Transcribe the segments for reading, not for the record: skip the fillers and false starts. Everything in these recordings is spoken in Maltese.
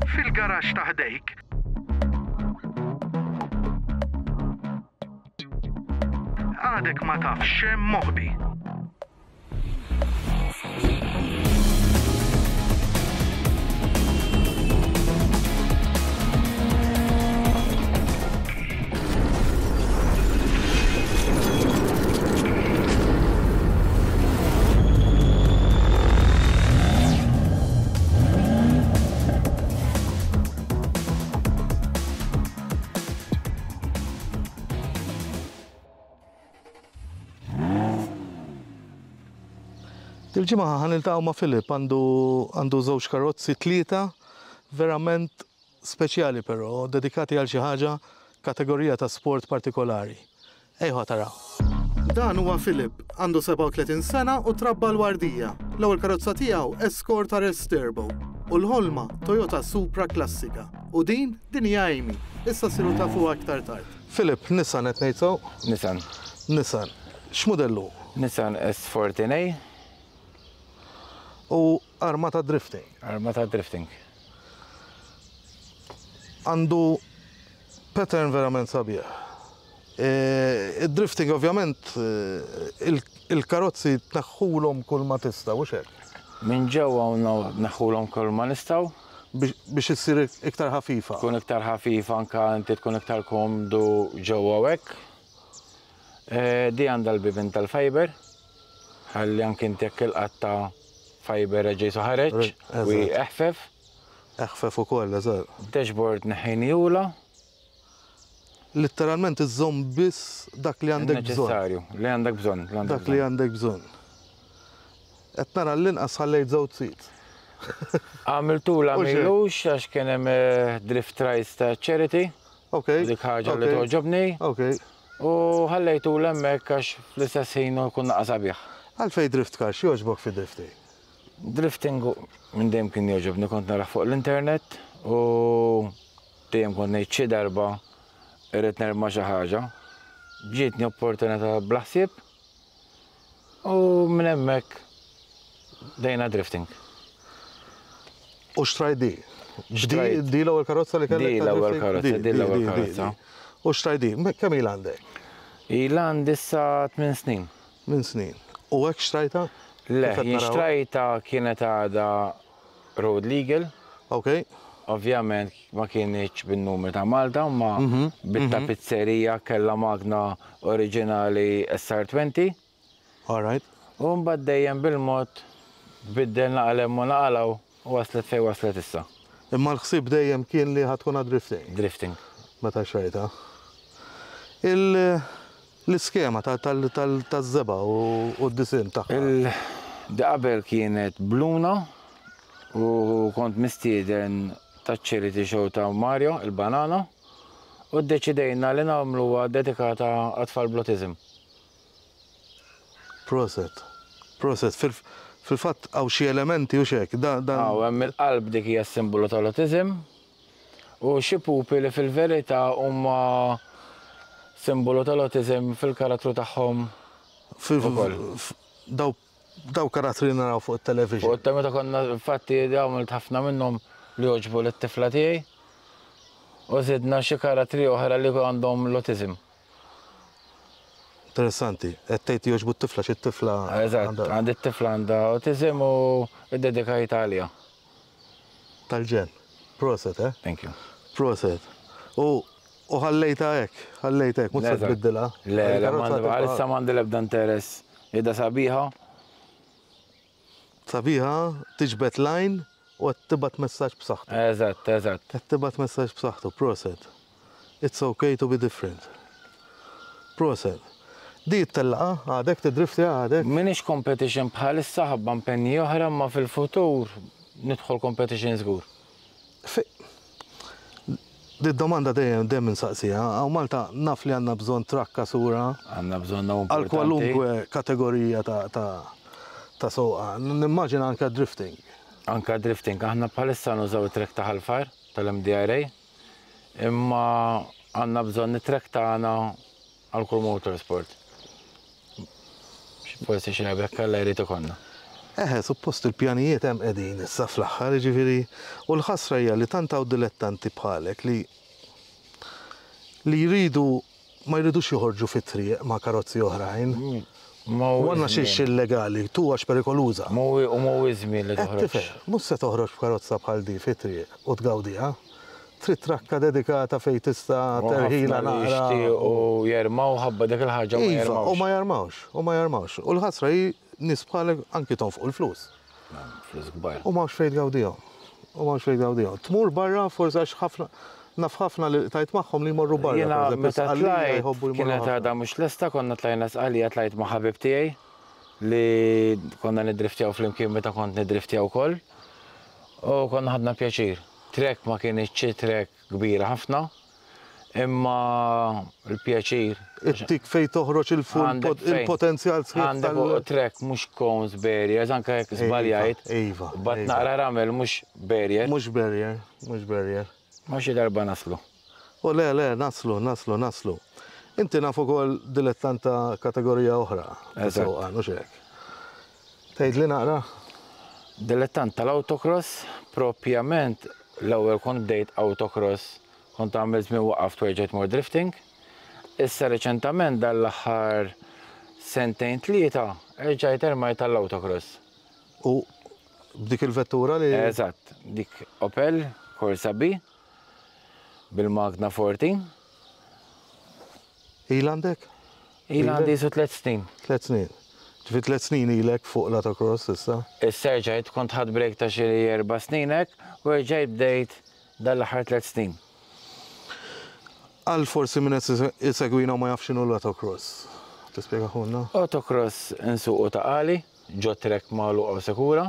fil-garaxx ta' ħdejk. Għadek ma tafx xemm moħbi. Il-ġimgħa ħaniltaqgħu ma' Filip għandu żewġ karozzi tlieta verament speċjali però dedikati għal xi ħaġa kategorija ta' sport partikolari. Ejħu taraw. Dan huwa Filip, għandu 37 sena u trabba l-wardija. L-ewwel karozza tiegħu Escort RS Turbo u l-ħolma Toyota Supra klassika. U din hija Amy. Issa siru tafu aktar tard. Filip, Nissan qed ngħid sew? Nissan. Nissan. X'modellu? Nissan S14A. U armata drifting. Armata drifting. Għandu pattern verament sabiħ. Il-drifting ovvjament il-karozzi tnaħħulhom kull ma tista' u xek. Minn ġewwa naħħulhom kull ma nistgħu biex issir iktar ħafifa. Tkun iktar ħafifa anke inti tkun iktar komdu ġewwa hekk. Di għandha l-bibin tal-fiber. Ħalli anke inti jekk il-qatta fiber ġejsu ħareġ u eħfef. Eħfef ukoll, eżatt. Dashboard neħħinjula. Litteralment iżżomm biss dak li għandek bżonn. Neċessarju, li għandek bżonn. Dak li għandek bżonn. Qed nara l-inqas ħallejt żewġ sit. Għamiltula mejlux għax kien hemm drift race ta' charity. Okej. Dik ħaġa li toġobni. Okej. U ħallejtula hemmhekk għax fl-istess ħin kun naqas sabiħ. Għalfejn drift car, x'jogħġbok fid-drifting? Drifting minn dejjem kien jogħġobni kont naraħ fuq l-internet u dejjem kont ngħid xi darba irrid nerma xi ħaġa. Ġietni opportunità blaħsieb u minn hemmhekk dejna drifting. U xtrajt di? Di l-ewwel karozza li kellek? Di l-ewwel karozza. U xtrajt di? Kemm il għandek? Il għandi issa 8 snin. 8 snin. U hekk xtrajta? Le, jien xtrajta kienet għadha road legal. Okej. Ovvjament ma kienx bin-numru ta' Malta, ma bit-tapizzerija kellha magna oriġinali SR20. All right. U mbagħad dejjem bil-mod biddelna qalem u naqalgħu u waslet fejn waslet issa. Imma l-ħsieb dejjem kien li ħadkun drifting. Drifting. Meta xrajta. L-iskema taż-żeba u d-disin tagħha. Qabel kienet bluna u kont mistieden taċ-charity show ta' Mario, il-Banana, u ddeċidejna li nagħmluha dedikata għat-tfal bl-autizm. Proset. Fil-fatt hawn xi elementi u xek. Hemm il-qalb dik hija s-simbolu tal-autizm u xi pupili fil-verità huma simbolu tal-autizm fil-karattru tagħhom ukoll. Daw karattri naraw fuq it-television. U meta konna infatti għamilt ħafna minnhom li jogħġbu lit-tifla tiegħi u żidna xi karattri oħra li għandhom l-autizm. Interessanti. Qed tgħid jogħġbu t-tifla xi t-tifla. Eżatt, għandi t-tifla għandha autizm u ddedikajt għaliha. Tal-ġen. Proset, eh? Thank you. Proset. U ħallejta hekk, mhux se tbiddilha. Le, għalissa m'għandi l-ebda interess. Jidha sabiħa. Sabiħa, tiġbed line u qed tibgħat messaġġ b'saħħtu. Eżatt. Qed tibgħat messaġġ b'saħħtu, proset. It's okay to be different. Proset. Di t-tellaqa, għadek t-drifti għadek. Minix competition bħalissa ħabba mpenni oħra ma fil-futur nidħol competition żgur. Di domanda dejjem insaqsija, għaw Malta naf li għandna bżonn trakka sura. Għandna bżonn għal kwalunkwe kategorija ta' soqa. Nimmaġina anke drifting. Anke drifting, aħna bħalissa nużaw it-trek ta' ħalfar tal-MDRA, imma għandna bżonn it-trek tagħna għal kull motorsport. Forsi xi rebekka li jrid ikollna. Suppost il-pjanijiet hemm qegħdin issa fl-aħħar, ġifieri, u l-ħasra hija li tantaw dilettanti bħalek li jridu ma jridux joħorġu fit-triq ma' karozzi oħrajn. U għandna xiex illegali, tu għax perikoluża. U mhuwiex żmien li toħroġ. Mhux se toħroġ b'karozza bħal di fit-triq u tgawdiha. Trid trakka dedikata fejn tista' terħila naqra. U jermaw ħabba dik il-ħaġa ma jermawx. U ma jarmawx. U l-ħasra hi nies bħalek anki tonfqu l-flus. Flus kbar. U m'hawnx fejn tgawdihom. Tmur barra forsi għax ħafna li tajt magħhom li jmorru barra. Jiena meta tlajt kienet għadha mhux lesta konna tlajna sqalija tlajt ma' ħabib tiegħi li konna nidriftjaw flimkien meta kont nidriftjaw ukoll. U konna ħadna pjaċir. Trek ma kienx trek kbira ħafna, imma l-pjaċir. Ittik fejn toħroġ il-potenzjal sħiħ. Għandek trek mhux cones barriers, anke jekk żbaljajt. Bat naqra ramel mhux barrier. Mhux barrier. Ma xi darba naslu. U le, naslu. Inti naf ukoll dilettanta kategorija oħra. Eżatt. Tgħidli naqra? Dilettant tal-autocross, propjament l-ewwel kont bdejt autocross, kont għamil żmien waqaft werġgħet mor drifting. Issa reċentament dal-aħħar sentejn tlieta erġgħet ermajt tal-autocross. U b'dik il-vettura li. Eżatt, dik Opel Corsa B bil-Magna 14. Il-għandek? Il-għandi su 3 snin. 3 snin. Ġifi 3 snin ilek fuq l-autocross issa? Issa rġajt kont ħad break ta' xi 4 sninek u rġajt bdejt dal-aħħar 3 snin. Għal forsi minn isegwina ma jafx x'inhu l-autocross. Tispjega ħunna? Autocross insuqu ta' qali, ġo trek magħluq u sekura.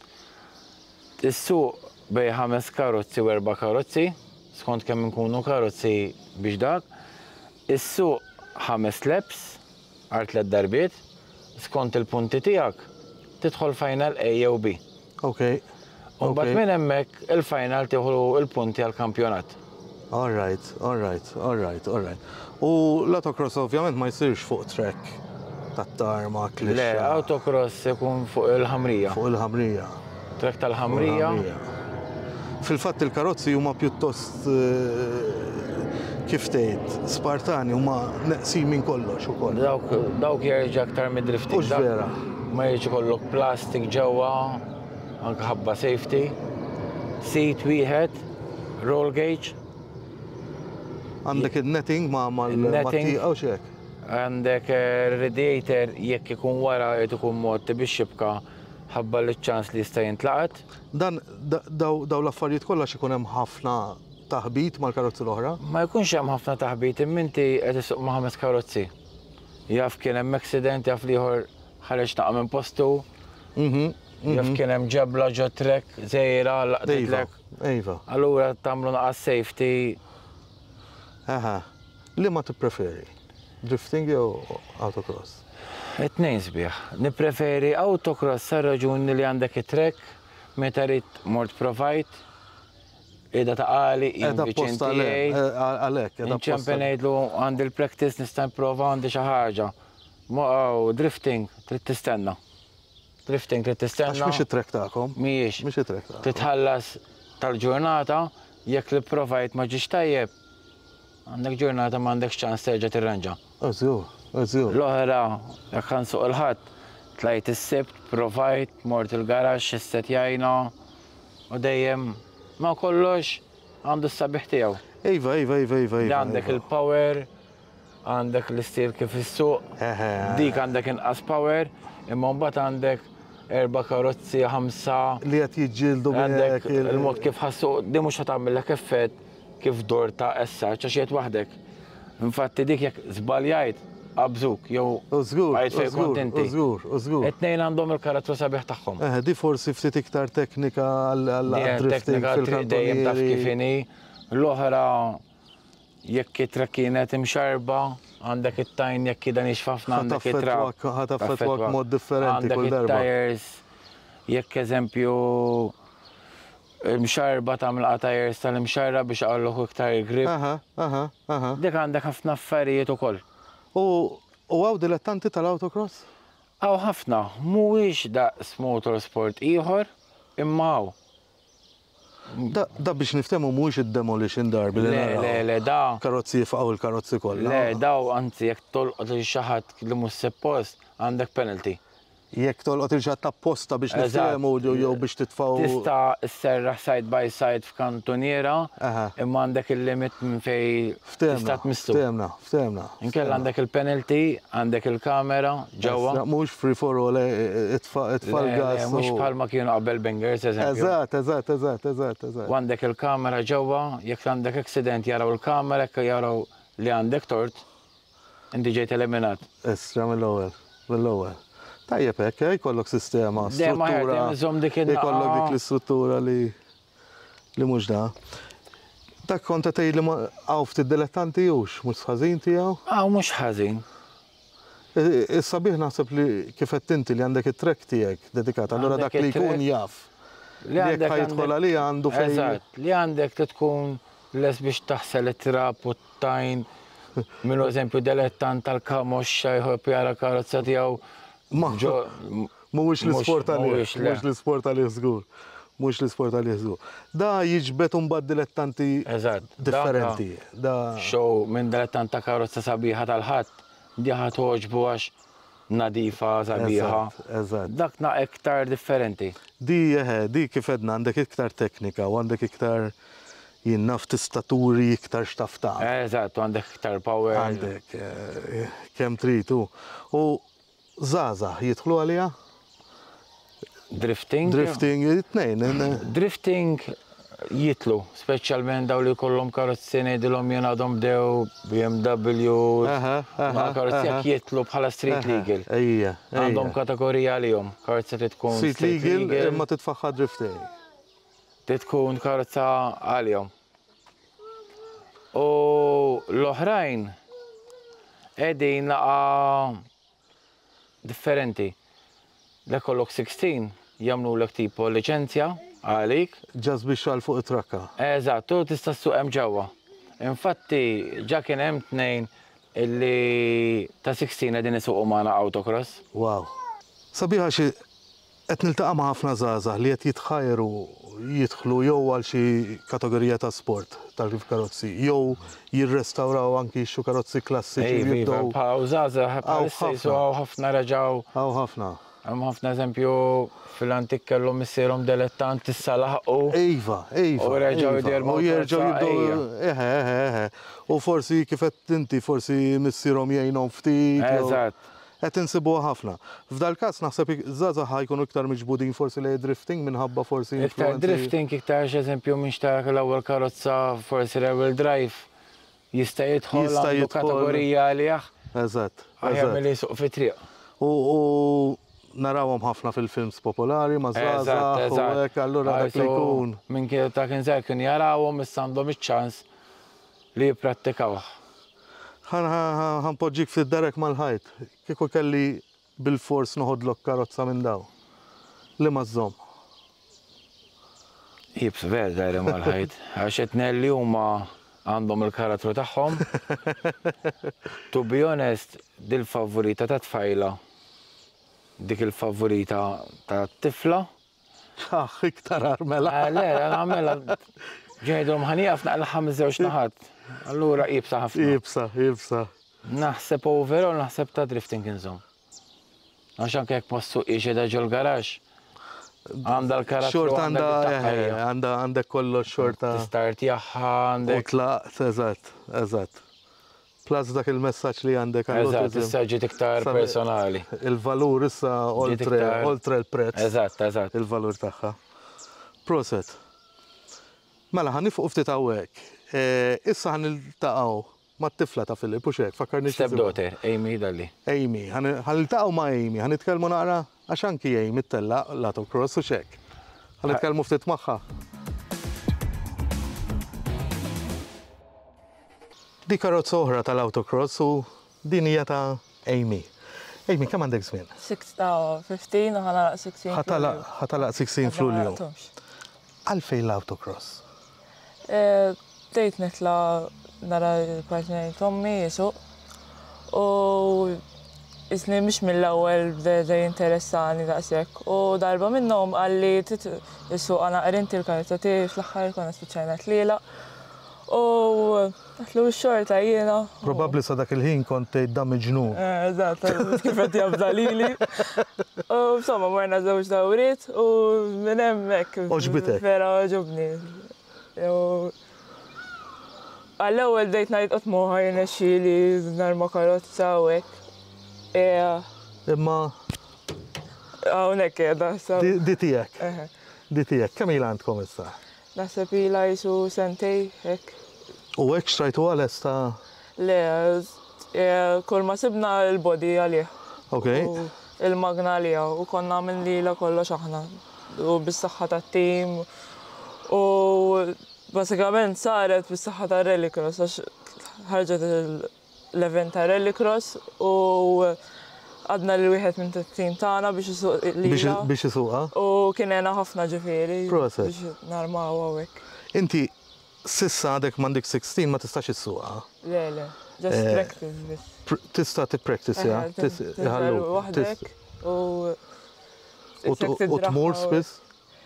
Is-suq bej 5 karozzi u 4 karozzi, skont kemm inkunu karozzi biex dak. Is-suq 5 laps għal 3 darbiet, skont il-punti tiegħek tidħol final A jew B. Okay. U mbagħad minn hemmhekk il-final tieħu il-punti għall-kampjonat. All right. U l-autocross ovvjament ma jsirx fuq trek tat-tarmac li. Le, autocross ikun fuq il-ħamrija. Fuq il-ħamrija. Trek tal-ħamrija. Fil-fatt il-karozzi huma pjuttost kif tgħid, Spartani huma neqsin minn kollox ukoll. Dawk jerġa' aktar mid-drifting. Mhux vera. Ma jiġi kollok plastik ġewwa, anke ħabba safety. Seat wieħed, roll gauge. Għandek il-netting ma' mal-mattiqa u xek. Għandek radiator jekk ikun wara qed ikun mod biex xibka ħabba l-ċans li jista' jintlaqat. Dan daw l-affarijiet kollha ikun hemm ħafna taħbit mal-karozzi l-oħra? Ma jkunx hemm ħafna taħbit, imminti qed isuq ma' 5 karozzi. Jaf kien hemm accident, jaf liħor ħareġ naqa' minn postu. Jaf kien hemm ġebla ġo trek żejra laqtitlek. Ejva. Allura tagħmlu naqas safety. Li ma tippreferi? Drifting jew autocross? It-tnejn sbieħ. Nippreferi autocross sa raġuni li għandek it-trek meta rid mort provide. Ida ta' qali, għalek, inċempen ngħidlu għandi l-practice nista' nipprova għandi xi ħaġa. Drifting trid tistenna. Għax mhix it-trek tagħkom? Mhijiex. Mhix it-trek tagħkom. Titħallas tal-ġurnata jekk li provide ma ġiex tajjeb. Għandek ġurnata ma għandekx ċans terġa' tirranġa. Eżur. L-oħra, jekk ħansuq il-ħadd, tlajt is-sibt, provide, mort il-garax, isset jajna, u dejjem ma kollox għandu s-sabiħ tiegħu. Iva. Għandek il-power, għandek l-istil kif is-suq, dik għandek inqas power, imma mbagħad għandek 4 karozzi, 5 li qed jiġġieldu għandek il-mod kif ħassuq, di mhux ħatagħmellek effett kif dor ta' essa ċaxiet waħdek. Infatti dik jekk żbaljajt qabżuk jew għajt fejn kontenti. Użgur. It-tnejn għandhom il-karattru sabiħ tagħhom. Di forsi ftit iktar teknika għal-drifting fil-kantonieri. Dejjem taf kif inhi. L-oħra jekk it-trek kienet imxarba, għandek it-tajn jekk dan ixfafna għandek it-trek. Ħataffetwak mod differenti kull darba. Għandek it-tires, jekk eżempju mxarba tagħmel qatajers tal-imxarra biex għalluħu iktar grip. Dik għandek ħafna affarijiet ukoll. U għaw dilettanti tal-autocross? Għaw ħafna, mhuwiex daqs motorsport ieħor, imma hawn. Da biex niftemu mhuwiex id-demolition derby li Le, da. karozzi jifqgħu il-karozzi kollha. Le, daw anzi jekk tolqot il xi ħadd li mhux suppost għandek penalty. Jekk tolqot il-ġat apposta biex niftehmu jew biex titfgħu. Tista' sserraħ side by side f'kantoniera, imma għandek il-limit minn fej tista' tmistu. Ftemna. Inkella għandek il-penalty, għandek il-kamera ġewwa. Mhux free for all itfall gas. Mhux bħalma kienu qabel bangers, eżempju. Eżatt. Għandek il-kamera ġewwa, jekk għandek accident jaraw il-kamera, jekk jaraw li għandek tort, inti ġejt eliminat. Estra mill-ewwel. Tajjeb hekk, jkollok sistema, struttura. Jkollok dik l-istruttura li mhux da. Dak konta tgħid li hawn ftit dilettanti hux, mhux ħażin tiegħu? Mhux ħażin. Is-sabiħ naħseb li kif qed inti li għandek it-trek tiegħek dedikat, allura dak li jkun jaf. Li jekk ħajtħol għalija għandu fejn. Eżatt, li għandek tkun les biex taħsel it-trap u t-tajn. Minn eżempju dilettant tal-kamox jħobb jara karozza tiegħu. Mhuwiex l-isport għalih żgur. Mhux l-isport għalih żgur. Da jiġbed imbagħad dilettanti differenti. Show minn dilettant ta' karozza sabiħa tal-ħadd, di ħadd toġbu għax nadifa sabiħa. Dak naq iktar differenti. Di kif edna għandek iktar teknika u għandek iktar jinnaf tistaturi iktar xtafta. Eżatt, għandek iktar power. Għandek kemm tridu. U Zaza, jidħlu għalija? Drifting? It-tnejn. Drifting jitlu, speċjalment daw li kollhom karozzi ngħidilhom jien għadhom bdew BMW, ma karozzi jekk jitlu bħala street legal. Għandhom kategorija għalihom, karozza tkun street legal imma titfaħħa drifting. Tkun karozza għalihom. U l-oħrajn qegħdin naqa' differenti. Lek kollok 16 jagħmlu lek tipo liċenzja għalik. Ġas biex għal fuq it-trakka. Eżatt, tu tista' ssuq hemm ġewwa. Infatti ġa kien hemm tnejn illi ta' 16 qegħdin isuqu magħna autocross. Wow. Sabiħa xi qed niltaqa' ma' ħafna żgħażagħ li qed jitħajru jidħlu jew għal xi kategorija ta' sport tal-karozzi, jew jirrestawraw anki xi karozzi klassiċi jibdew. ħafna reġgħu. Ħafna. Hemm ħafna eżempju fil-antik kellhom issierhom dilettant issa laħqu. Iva. U reġgħu jdirmu. U jerġgħu jibdew. U forsi kif qed inti forsi missierhom jgħinhom ftit. Eżatt. Qed insibuha ħafna. F'dal każ naħseb żgħażagħ ħajkunu iktar miġbudin forsi lejn drifting minħabba forsi. Iktar drifting iktar eżempju minn xtarak l-ewwel karozza forsi rear-wheel drive jista' jidħol għandu kategorija għalih. Eżatt. Aħjar milli jsuq fit-triq. U narawhom ħafna fil-films popolari ma' żgħażagħ u hekk allura dak li jkun. Minn kien ta' kien żgħar kien jarawhom issa għandhom iċ-ċans li jipprattikawh. Ħanpoġġik fid-darek mal-ħajt. Kieku kelli bil-fors noħodlok karozza minn daw. Li ma żomm. Jibs ver dajri mal-ħajt. Għax etnelli huma għandhom il-karattru tagħhom. To be honest, dil-favorita ta' tfajla. Dik il-favorita ta' tifla. Iktar armela. Le, armela. Ġejdhom ħanijaf naqla żewġ naħat. Allura jibsa ħafna. Jibsa. Naħseb overall naħseb ta' drifting inżom. Għax anke jekk ma ssuqix qiegħda ġol garax. Għandha l-karattru għandek kollox xorta. Tistart jaħħa għandek. U tlaqt, eżatt. Plus dak il-messaġġ li għandek. Eżatt, issa ġiet iktar personali. Il-valur issa oltre l-prezz. Eżatt. Il-valur tagħha. Proset. Mela ħanifqu ftit hawnhekk. Issa ħaniltaqgħu mat-tifla ta' Filip u xek, fakkarni stepdaughter, Amy dalli. Amy, ħaniltaqgħu ma' Amy, ħanitkellmu naqra għax anki Amy tellaq l-autocross u xek. Ħanitkellmu ftit magħha. Di karozza oħra tal-autocross u din hija ta' Amy. Amy, kemm għandek żmien? 15 u ħanalaq 16. Ħatalaq 16 f'Lulju. Għalfejn l-autocross? Bdejt nitla nara l-partner Tommy jisuq u isni mhix mill-ewwel bda jinteressani daqshekk. U darba minnhom qalli issuq għana qrinti l-karozza tiegħi fl-aħħar konna spiċċajna tlielaq. U għatlu x-xorta jiena. Probabbli sa dak il-ħin kont tgħid da miġnun. Eżatt, kif qed jabda lili. U insomma morna żewġ dawriet u minn hemmhekk. Oġbitek. Vera oġobni. Għall-ewwel bdejt ngħid qatt moħħa jirnexxieli narma karozza u hekk. Imma Hawnhekk qiegħda. di tiegħek. Di tiegħek. Kemm ilha għandkom issa? Naħseb ilha jisu sentej hekk. U hekk xtrajtu għales ta' Le, kull ma sibna l-body għalih. okej. U il-magna għalija u konna minn lila kollox aħna. U bis-saħħa tat-tim. U basikament saret bis-saħħa ta' Rallycross għax ħarġet l-event ta' Rallycross u għadna l-wieħed minn tat-tim tagħna biex isuq lila. Biex isuqha. U kien għena ħafna ġifieri Proset. biex narmaw hawnhekk. Inti sissa għadek m'għandek 16 ma tistax issuqha. Le, just practice biss. Tista' tippraktizja. Tiżel waħdek U tmur spiss.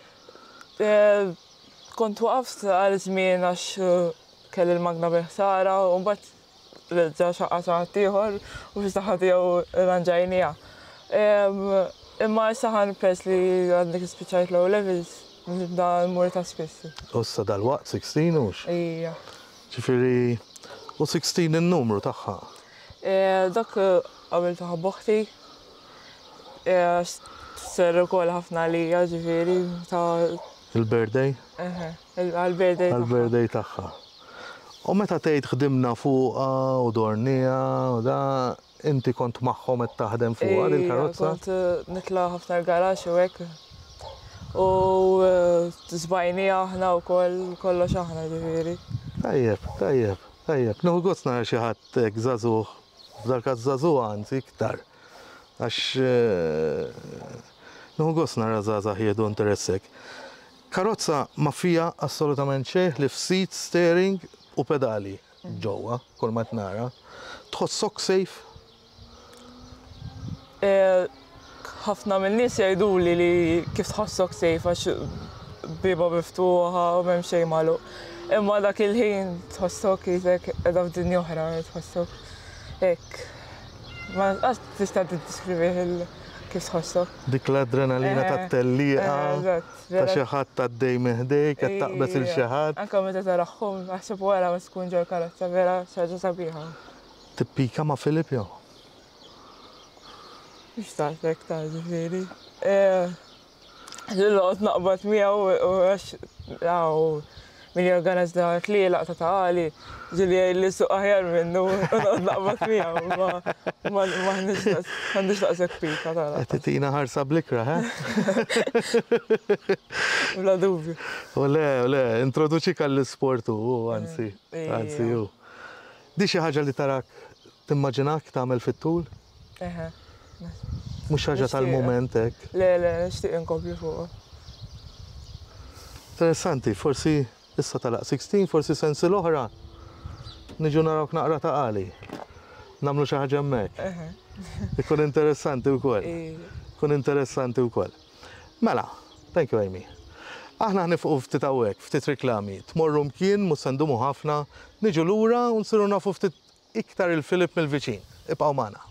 Kont waqft għal żmien għax kelli l-magna biħsara u mbagħad reġġa' xaqqa saħat ieħor u fi saħħa tiegħu ranġajnija. Imma issa ħanpers li għandek ispiċċajt low levels nibda nmur ta' spiss. Ossa dal-waqt 16 hux. Ija. Ġifieri u 16 in-numru tagħha. Dak qabel ta' boħti. Ser ukoll ħafna lija ġifieri ta' Il-birthday. Għal-birthday. Għal-birthday tagħha. U meta tgħid ħdimna fuqha u dornija u da inti kont magħhom qed taħdem fuqha din karozza? Kont nitla' ħafna l-garax u hekk. U żbajnija aħna wkoll kollox aħna ġifieri. Tajjeb. Nieħu gost nara xi ħadd hekk żagħżugħ, f'dal-każ żagħżugħ anzi iktar. Għax nieħu gost nara żgħażagħ jieħdu interessek. Karozza ma fija assolutament xejn li f'sit, steering u pedali ġewwa kull ma nara. Tħossok safe? Ħafna mill-nies jgħiduli li kif tħossok safe għax biba miftuħa u m'hemm xejn magħluq. Imma dak il-ħin tħossok jisek qiegħda f'dinja oħra tħossok hekk. Ma qatt tista' tiddiskrivih kif tħossok. Dik l-adrenalina tat-tellieqa ta' xi ħadd għaddej meħdejk qed taqbes il xi ħadd. Anke meta taraħħom naħseb wara ma tkun ġew karozza vera xi ħaġa sabiħa. Tippika ma' Filip jew? Mhux tagħtek ta' ġifieri. Ġilqgħod naqbad miegħu u għax min jorganizza tlielaq ta' taqali ġili li suq aħjar minnu u noqgħod naqbad miegħu m'għandix daqshekk pika tara. Qed titina ħarsa bl-ikra, Bla dubju. U le, introduċik għall-isport u anzi hu. Di xi ħaġa li tarak timmaġinak tagħmel fit-tul? Mhux ħaġa tal-mument hekk. Le, nixtieq inkompli fuqha. Interessanti, forsi issa talaq 16, forsi sensi l-oħra. Niġu narawk naqra taqali. Namlu xi ħaġa hemmhekk. Ikun interessanti wkoll. Mela, thank you Amy. Aħna ħnifqu ftit hawnhekk, ftit riklami. Tmorru mkien mhux se ndumu ħafna, niġu lura u nsiru nafu ftit iktar il-Filip mill-viċin. Ibqgħu magħna.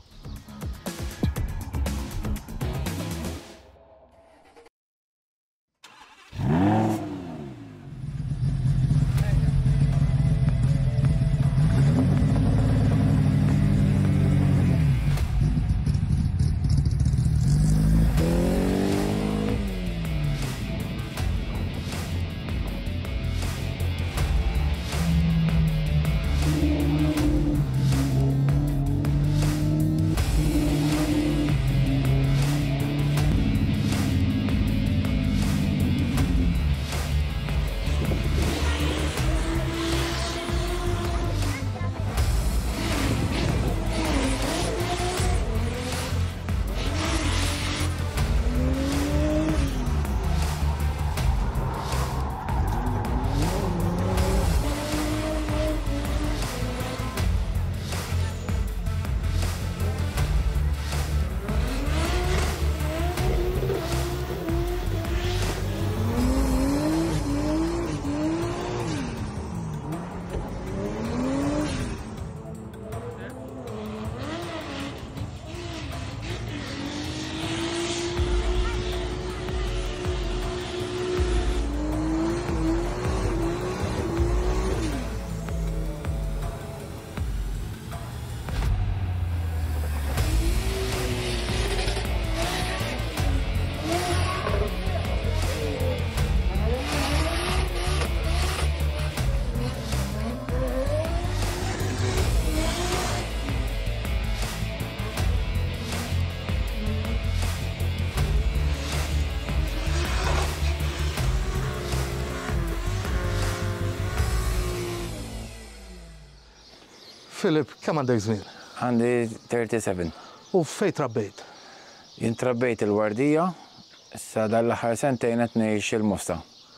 Filip, kemm għandek żmien? Għandi 37. U fejn trabbejt? Jien trabbejt il-Wardija, issa dal-aħħar sentejn qed ngħix il-Mosta.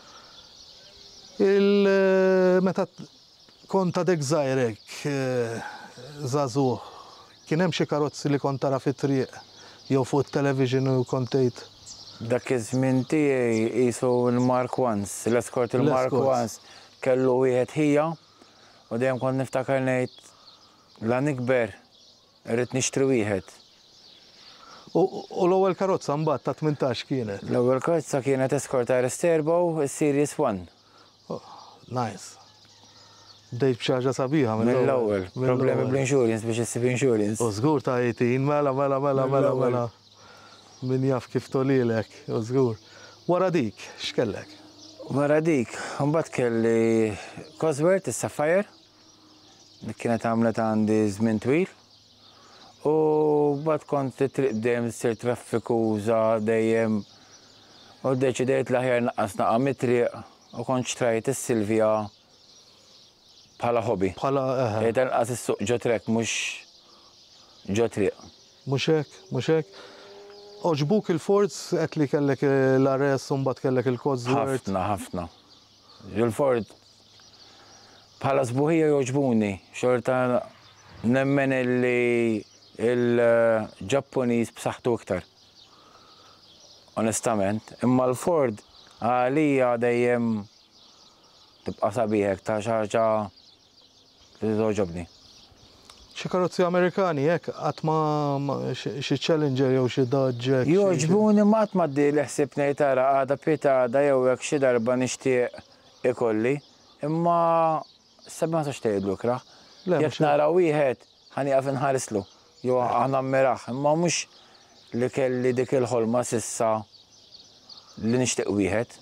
Meta kont għadek żgħirek żagħżugħ, kien hemm xi karozzi li kont tara fit-triq jew fuq it-television u kont tgħid Dak iż-żmien tiegħi qisu l-Mark Ones, l-Escort il-Mark Ones kellu wieħed ħija u dejjem kont niftakar ngħid la nikber irrid nixtri wieħed. U l-ewwel karozza mbagħad ta' 18 kienet. L-ewwel karozza kienet Escort RS Turbo, is-Series 1. Nice. Bdejt b'xi ħaġa sabiħa mill-ewwel. Problemi bl-insurance biex issib insurance. U żgur ta' 18, mela. Min jaf kif tolilek, u żgur. Wara dik, x'kellek? Wara dik, mbagħad kelli Cosworth is-Sapphire, li kienet għamlet għandi żmien twil. U mbagħad kont triq dejjem issir traffikuża dejjem u ddeċidejt l-aħjar naqa' mit-triq u kont xtrajt is-Silvia bħala hobby. Qed inqas is-suq ġo trek mhux ġo triq. Mhux hekk. Oġbuk il-Fords qed li kellek l-RS u mbagħad kellek il-Cosworth. Ħafna. Il-Ford bħala sbuħija joġbuni, xorta nemmen li il-Ġappuniż b'saħħtu iktar. Onestament, imma l-Ford għalija dejjem tibqa' sabiħek ta' xi ħaġa li toġobni. Xi karozzi Amerikani hekk qatt ma xi Challenger jew xi Dodge. Joġbuni ma qatt m'għaddi li ħsib ngħid tara għada pitada jew hekk xi darba nixtieq ikolli, imma sabi ma sax tgħidlu ikraħ. Jekk nara wieħed ħanieqaf inħarislu, jew aħna mmiraħ, imma mhux li kelli dik il-ħolma s'issa li nixtieq wieħed.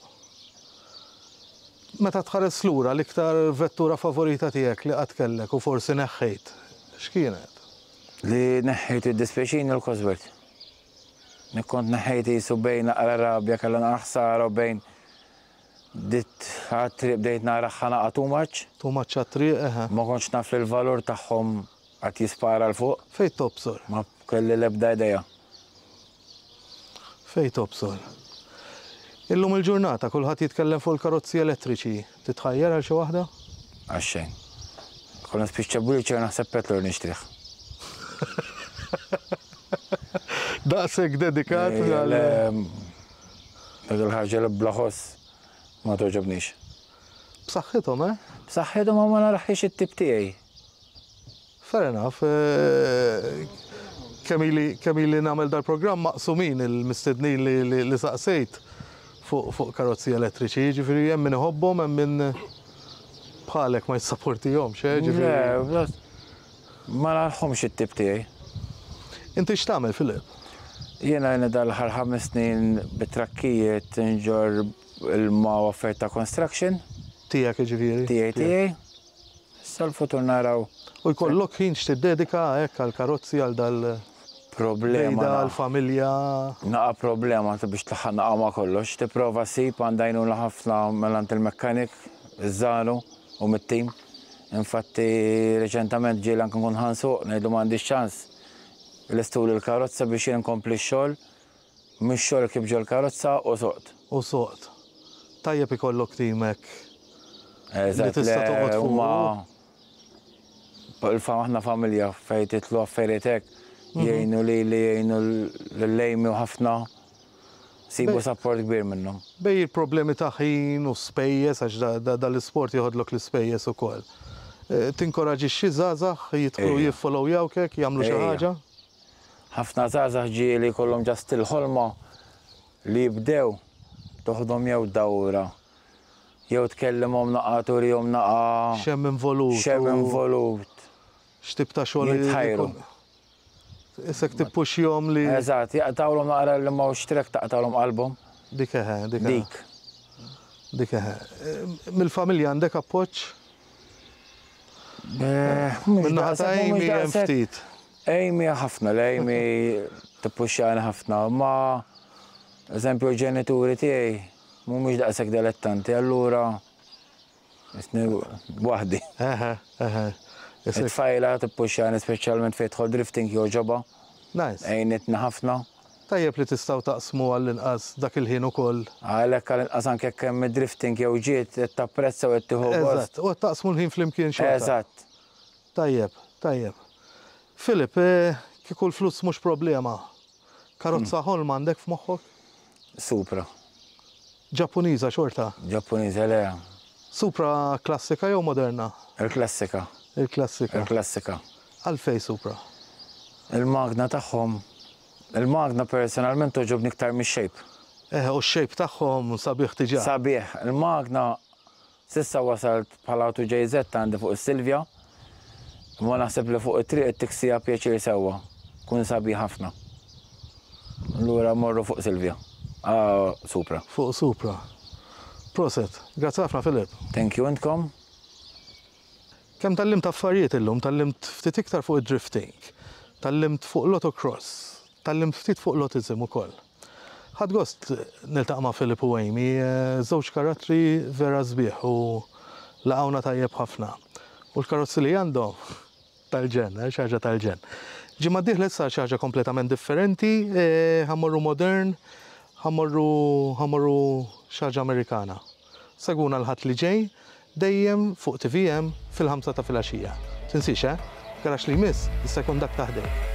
Meta tħares lura l-iktar vettura favorita tiegħek li qatt kellek u forsi neħħejt, x'kienet? Li neħħejt id-dispjaċini l-Cosworth. Kont neħħejt jisu bejn naqra rabja kellha naħsar u bejn dit għat-triq bdejt nara ħanaqa too much. Too much għat-triq, Ma kontx naf li l-valur tagħhom qed jispara l fuq. Fejn tobsor? Ma kelli l-ebda idea. Fejn tobsor? Illum il-ġurnata kulħadd jitkellem fuq il-karozzi elettriċi. Titħajjar għal xi waħda? Għaxxejn. Konna spiċċa wheelchair naħseb petrol nixtrih. Daqshekk dedikat għal. Dak il-ħaġa li blaħos ma toġobniex. B'saħħithom, B'saħħithom ma naraħħix it-tip tiegħi. Fair enough. Kemm ili nagħmel dal-programm maqsumin il-mistednin li saqsejt fuq karozzi elettriċi, ġifieri hemm min iħobbhom, hemm min bħalek ma jissapportihomx, ġifieri. Ma nagħrfhomx it-tip tiegħi. Inti x'tagħmel, Filip? Jiena dal-aħħar 5 snin bit-trakkijiet inġor il-ma offerta construction. Tiegħek ġifieri? Tiegħi. Issa l-futur naraw. U jkollok ħin x'tiddedika hekk għal karozzi għal problema għall-familja. Naqa problema biex tlaħħaq naqa ma kollox. Tipprova ssib għandajnu ħafna melant il-mekkanik, iż-żaru u mit-tim. Infatti reċentament ġieli anke nkun ħansuq ngħidu m'għandix ċans. L-istul il-karozza biex jien nkompli x-xogħol, mhux xogħol kif ġew l-karozza u soqt. U soqt. Tajjeb ikollok timek. Eżatt, huma aħna familja fejn titlu affarijiet hekk. Jgħinu li jgħinu l-lejmi u ħafna sibu support kbir minnhom. Bej il-problemi ta' ħin u spejjeż għax dal-isport jieħodlok l-ispejjeż ukoll. Tinkoraġixxi żgħażagħ jidħlu jiffollowjawk hekk jagħmlu xi ħaġa? Ħafna żgħażagħ ġieli jkollhom ġast il-ħolma li jibdew toħodhom jew dawra. Jew tkellimhom naqa' turihom naqa' xemm involut. X'tib ta' xogħol jitħajru. Isek tippuxjom li. Eżatt, jaqtawlhom naqra li ma xtrek taqtawlhom qalbhom. Dik. Mill-familja għandek appoġġ? Minnaħa ta' Amy hemm ftit. Amy ħafna, l-Amy tippuxjani ħafna, ma eżempju l-ġenituri tiegħi mhumiex daqshekk dilettanti, allura isni waħdi. It-tfajla tippuxxani speċjalment fejn tħol drifting joġoba. Nice. Għajnitna ħafna. Tajjeb li tistgħu taqsmu għall-inqas dak il-ħin ukoll. Għalhekk għall-inqas anke kemm id-drifting jew ġiet qed tapprezza u qed tieħu gost. Eżatt, u taqsmu l-ħin flimkien xorta. Eżatt. Tajjeb, tajjeb. Filip, kieku l-flus mhux problema. Karozza ħolma għandek f'moħħok? Supra. Ġappuniża xorta. Ġappuniża le. Supra klassika jew moderna? Il-klassika. Il-klassika. Il-klassika. Għalfej supra? Il-magna tagħhom. Il-magna personalment toġobni iktar mix-shape. U x-shape tagħhom sabiħ tiġà. Sabiħ. Il-magna sissa wasalt bħala tu JZ għandi fuq is-Silvja. Ma naħseb li fuq it-triq it-tiksija pjaċir sewwa. Kun sabiħ ħafna. Allura morru fuq Silvja. Supra. Fuq supra. Proset. Grazzi ħafna, Filip. Thank you, intkom. Kemm tallimt affarijiet illum, tallimt ftit iktar fuq id-drifting, tallimt fuq l-autocross, tallimt ftit fuq l-autism ukoll. Ħadd gost niltaq ma' Filip u Amy, żewġ karattri vera sbieħ u laqgħuna tajjeb ħafna. U l-karozzi li għandhom tal-ġen, xi ħaġa tal-ġen. Ġimgħa d-dieħlet sar xi ħaġa kompletament differenti, ħammorru modern, ħammorru xi ħaġa Amerikana. Seguna l-ħadd li ġej, dejjem fuq TVM fil-5 ta' filgħaxija. Tinsix, garax li jmiss, is-sekundak taħdej.